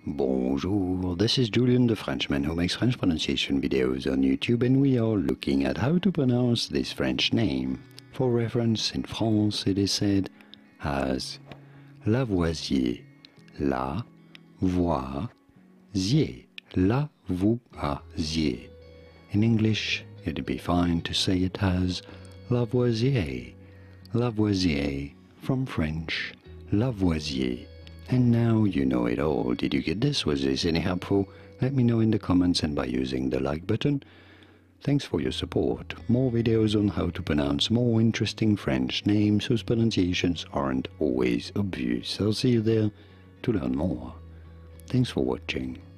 Bonjour, this is Julien the Frenchman who makes French pronunciation videos on YouTube, and we are looking at how to pronounce this French name. For reference, in France it is said as Lavoisier, La-voi-zier, Lavoisier. In English it'd be fine to say it as Lavoisier, Lavoisier, from French, Lavoisier. And now you know it all. Did you get this? Was this any helpful? Let me know in the comments and by using the like button. Thanks for your support. More videos on how to pronounce more interesting French names whose pronunciations aren't always obvious. I'll see you there to learn more. Thanks for watching.